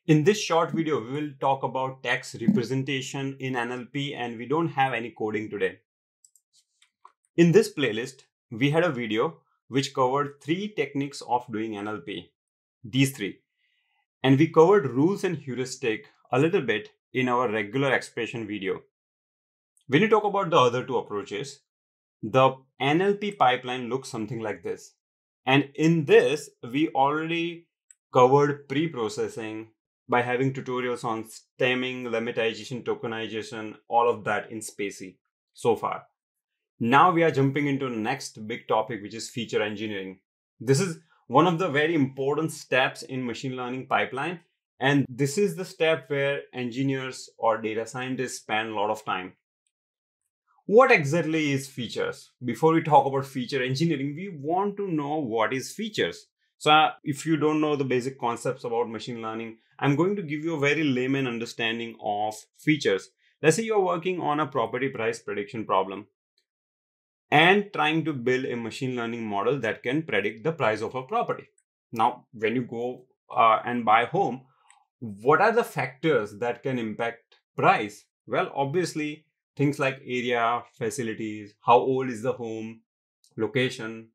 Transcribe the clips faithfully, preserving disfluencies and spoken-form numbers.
In this short video, we will talk about text representation in N L P, and we don't have any coding today. In this playlist, we had a video which covered three techniques of doing N L P. These three. And we covered rules and heuristic a little bit in our regular expression video. When you talk about the other two approaches, the N L P pipeline looks something like this. And in this, we already covered pre-processing by having tutorials on stemming, lemmatization, tokenization, all of that in Spacey so far. Now we are jumping into the next big topic, which is feature engineering. This is one of the very important steps in machine learning pipeline. And this is the step where engineers or data scientists spend a lot of time. What exactly is features? Before we talk about feature engineering, we want to know what is features. So uh, if you don't know the basic concepts about machine learning, I'm going to give you a very layman understanding of features. Let's say you're working on a property price prediction problem and trying to build a machine learning model that can predict the price of a property. Now, when you go uh, and buy a home, what are the factors that can impact price? Well, obviously, things like area, facilities, how old is the home, location.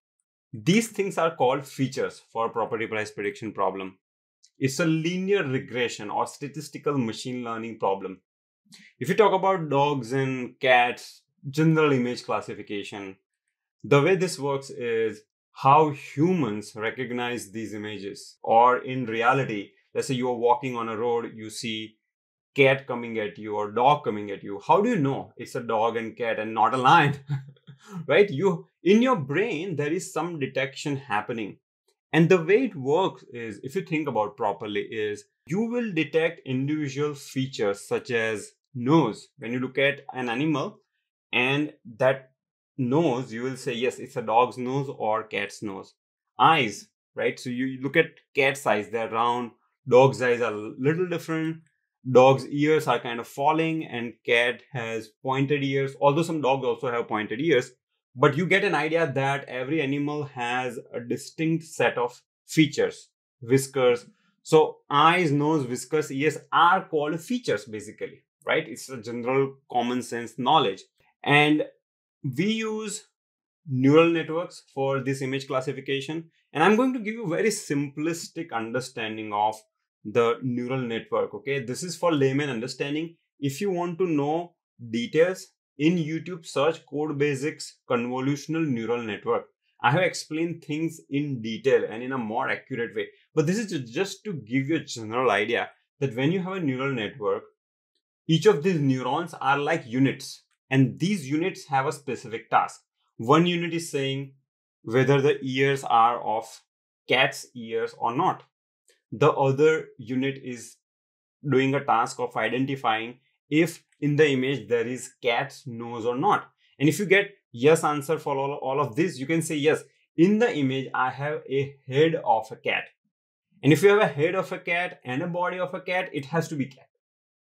These things are called features for property price prediction problem. It's a linear regression or statistical machine learning problem. If you talk about dogs and cats, general image classification, the way this works is how humans recognize these images. Or in reality, let's say you are walking on a road, you see cat coming at you or dog coming at you. How do you know it's a dog and cat and not a lion? Right? You in your brain, there is some detection happening. And the way it works is, if you think about properly, is you will detect individual features such as nose. When you look at an animal and that nose, you will say, yes, it's a dog's nose or cat's nose. Eyes, right? So you look at cat's eyes, they're round. Dog's eyes are a little different. Dog's ears are kind of falling and cat has pointed ears, although some dogs also have pointed ears. But you get an idea that every animal has a distinct set of features, whiskers. So eyes, nose, whiskers, ears are called features basically, right? It's a general common sense knowledge. And we use neural networks for this image classification. And I'm going to give you a very simplistic understanding of the neural network. Okay, this is for layman understanding. If you want to know details, in YouTube, search code basics convolutional neural network. I have explained things in detail and in a more accurate way. But this is just to give you a general idea that when you have a neural network, each of these neurons are like units, and these units have a specific task. One unit is saying whether the ears are of cat's ears or not. The other unit is doing a task of identifying if in the image there is cat's nose or not. And if you get yes answer for all, all of this, you can say, yes, in the image, I have a head of a cat. And if you have a head of a cat and a body of a cat, it has to be cat.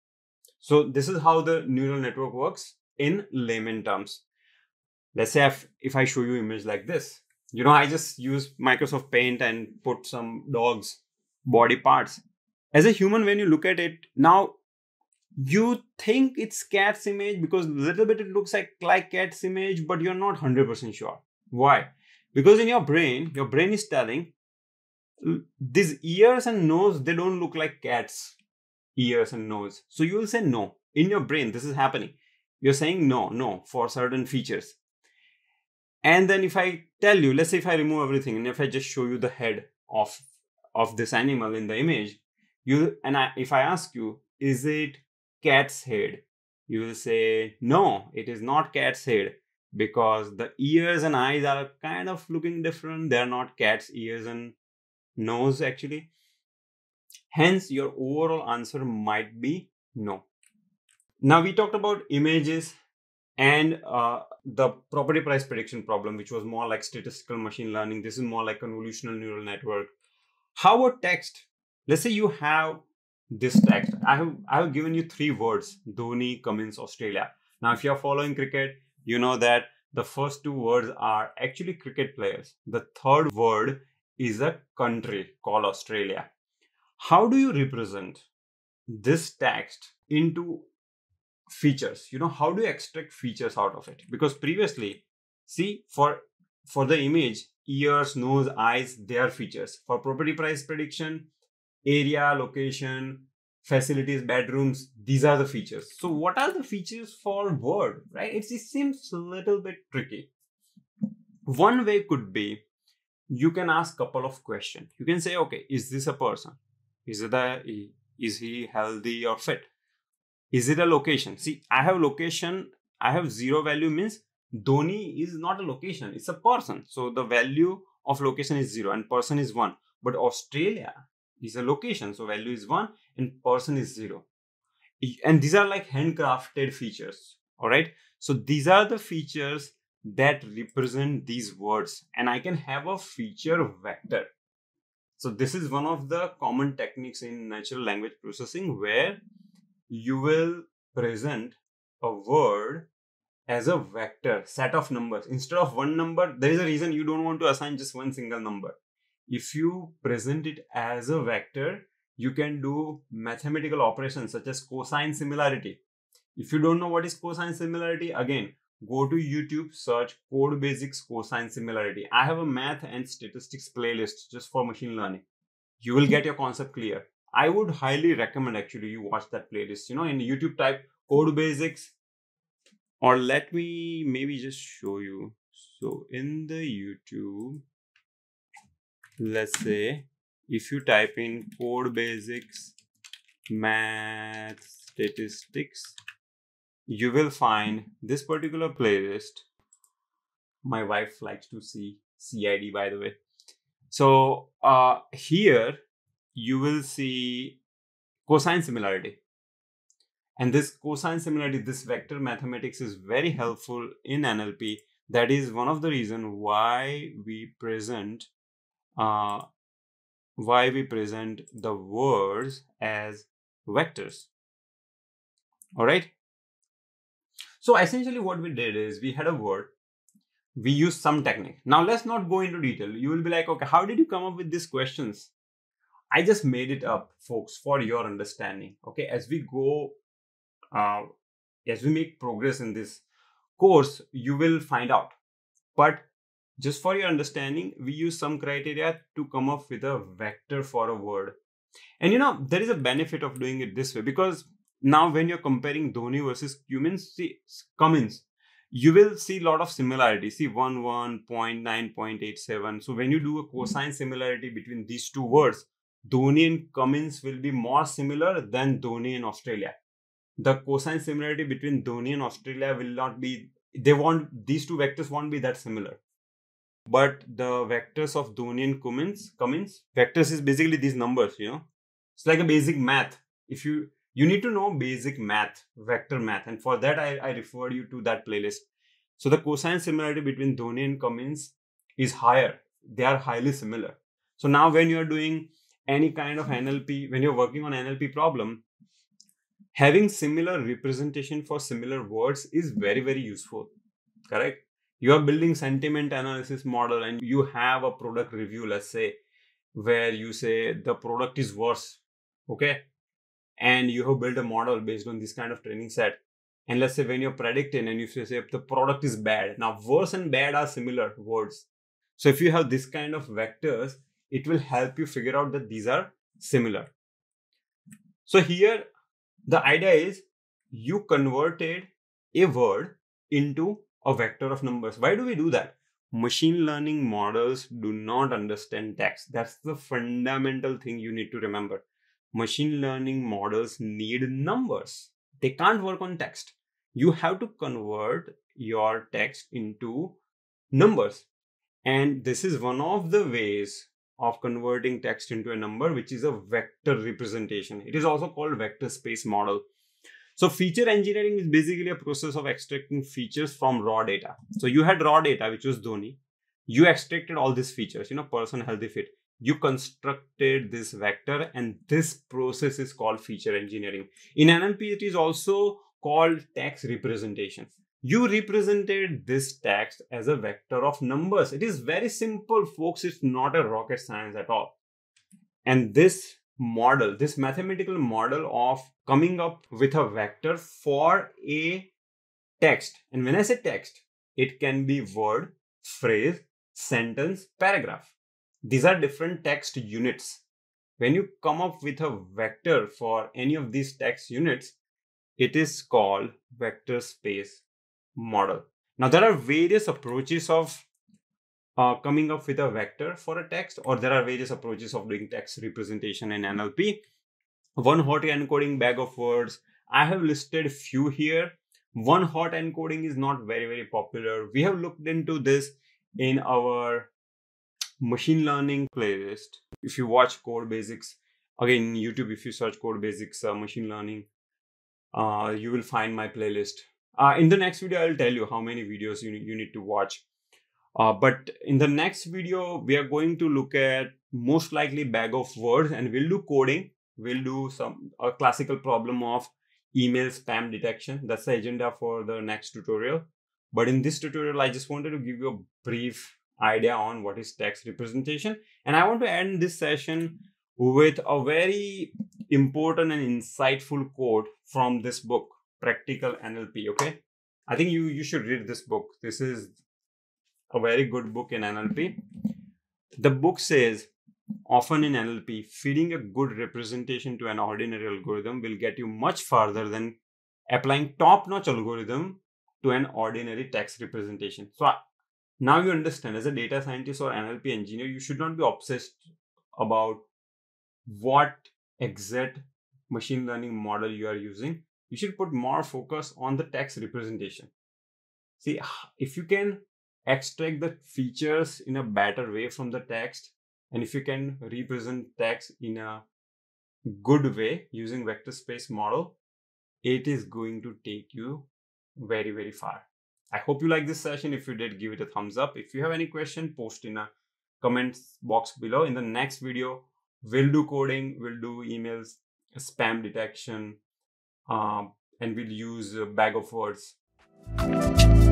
So this is how the neural network works in layman terms. Let's say if, if I show you image like this, you know, I just use Microsoft Paint and put some dogs body parts. As a human, when you look at it, now you think it's cat's image because a little bit it looks like, like cat's image, but you're not one hundred percent sure. Why? Because in your brain, your brain is telling these ears and nose, they don't look like cat's ears and nose. So you will say no. In your brain, this is happening. You're saying no, no, for certain features. And then if I tell you, let's say if I remove everything and if I just show you the head of, of this animal in the image, you and I, if I ask you, is it cat's head? You will say, no, it is not cat's head because the ears and eyes are kind of looking different. They're not cat's ears and nose actually. Hence, your overall answer might be no. Now, we talked about images and uh, the property price prediction problem, which was more like statistical machine learning. This is more like convolutional neural network. How about text? Let's say you have this text. I have I have given you three words: Dhoni, Cummins, Australia. Now, if you are following cricket, you know that the first two words are actually cricket players. The third word is a country called Australia. How do you represent this text into features? You know, how do you extract features out of it? Because previously, see, for for the image, ears, nose, eyes, they are features. For property price prediction, area, location, facilities, bedrooms, these are the features. So what are the features for word, right? It, it seems a little bit tricky. One way could be, you can ask couple of questions. You can say, okay, is this a person? Is it a, is he healthy or fit? Is it a location? See, I have location, I have zero value, means Dhoni is not a location, it's a person. So the value of location is zero and person is one. But Australia is a location, so value is one and person is zero. And these are like handcrafted features. All right. So these are the features that represent these words, and I can have a feature vector. So this is one of the common techniques in natural language processing, where you will present a word as a vector set of numbers. Instead of one number, there is a reason you don't want to assign just one single number. If you present it as a vector, you can do mathematical operations such as cosine similarity. If you don't know what is cosine similarity, again, go to YouTube, search Code Basics Cosine Similarity. I have a math and statistics playlist just for machine learning. You will get your concept clear. I would highly recommend actually you watch that playlist. You know, in YouTube type Code Basics, or let me maybe just show you. So in the YouTube, let's say if you type in Code Basics Math Statistics, you will find this particular playlist. My wife likes to see C I D, by the way. So uh, here you will see cosine similarity. And this cosine similarity, this vector mathematics is very helpful in N L P. That is one of the reasons why we present uh, why we present the words as vectors. All right. So essentially what we did is we had a word, we used some technique. Now let's not go into detail. You will be like, okay, how did you come up with these questions? I just made it up, folks, for your understanding. Okay, as we go, uh, as we make progress in this course, you will find out. But just for your understanding, we use some criteria to come up with a vector for a word. And you know, there is a benefit of doing it this way, because now when you're comparing Dhoni versus Cummins, see, Cummins, you will see a lot of similarity. See, one, one, zero point nine, zero point eight seven. So when you do a cosine similarity between these two words, Dhoni and Cummins will be more similar than Dhoni and Australia. The cosine similarity between Dhoni and Australia will not be, they won't, these two vectors won't be that similar. But the vectors of Dhoni and Cummins, Cummins, vectors is basically these numbers, you know. It's like a basic math. If you, you need to know basic math, vector math. And for that, I, I referred you to that playlist. So the cosine similarity between Dhoni and Cummins is higher. They are highly similar. So now when you're doing any kind of N L P, when you're working on N L P problem, having similar representation for similar words is very, very useful. Correct? You are building sentiment analysis model and you have a product review, let's say, where you say the product is worse. Okay. And you have built a model based on this kind of training set. And let's say when you're predicting and you say the product is bad. Now, worse and bad are similar words. So if you have this kind of vectors, it will help you figure out that these are similar. So here, the idea is you converted a word into a vector of numbers. Why do we do that? Machine learning models do not understand text. That's the fundamental thing you need to remember. Machine learning models need numbers. They can't work on text. You have to convert your text into numbers. And this is one of the ways of converting text into a number, which is a vector representation. It is also called vector space model. So feature engineering is basically a process of extracting features from raw data. So you had raw data, which was Dhoni. You extracted all these features, you know, person, healthy, fit. You constructed this vector, and this process is called feature engineering. In N L P, it is also called text representation. You represented this text as a vector of numbers. It is very simple, folks. It's not a rocket science at all. And this model, this mathematical model of coming up with a vector for a text. And when I say text, it can be word, phrase, sentence, paragraph. These are different text units. When you come up with a vector for any of these text units, it is called vector space model. Now, there are various approaches of uh, coming up with a vector for a text, or there are various approaches of doing text representation in N L P. One hot encoding bag of words. I have listed few here. One hot encoding is not very, very popular. We have looked into this in our machine learning playlist. If you watch Code Basics, again, YouTube, if you search Code Basics uh, machine learning, uh, you will find my playlist. Uh, in the next video, I'll tell you how many videos you, you need to watch. Uh, but in the next video, we are going to look at most likely bag of words, and we'll do coding. We'll do some a classical problem of email spam detection. That's the agenda for the next tutorial. But in this tutorial, I just wanted to give you a brief idea on what is text representation. And I want to end this session with a very important and insightful quote from this book, Practical N L P. Okay, I think you, you should read this book. This is a very good book in N L P. The book says, often in N L P, feeding a good representation to an ordinary algorithm will get you much farther than applying top-notch algorithm to an ordinary text representation. So now you understand, as a data scientist or N L P engineer, you should not be obsessed about what exact machine learning model you are using. You should put more focus on the text representation. See, if you can extract the features in a better way from the text, and if you can represent text in a good way using vector space model, it is going to take you very, very far. I hope you like this session. If you did, give it a thumbs up. If you have any question, post in a comments box below. In the next video, we'll do coding, we'll do emails, spam detection, um, and we'll use a bag of words.